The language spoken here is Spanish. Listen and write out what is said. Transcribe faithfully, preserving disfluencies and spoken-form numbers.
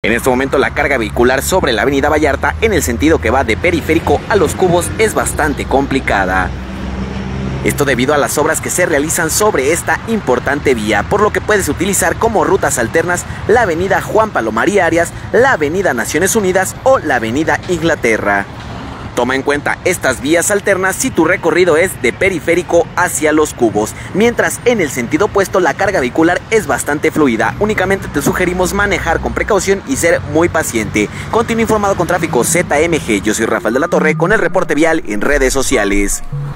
En este momento la carga vehicular sobre la avenida Vallarta en el sentido que va de Periférico a Los Cubos es bastante complicada. Esto debido a las obras que se realizan sobre esta importante vía, por lo que puedes utilizar como rutas alternas la avenida Juan Palomaría Arias, la avenida Naciones Unidas o la avenida Inglaterra. Toma en cuenta estas vías alternas si tu recorrido es de Periférico hacia Los Cubos, mientras en el sentido opuesto la carga vehicular es bastante fluida. Únicamente te sugerimos manejar con precaución y ser muy paciente. Continúa informado con Tráfico Z M G, yo soy Rafael de la Torre con el reporte vial en redes sociales.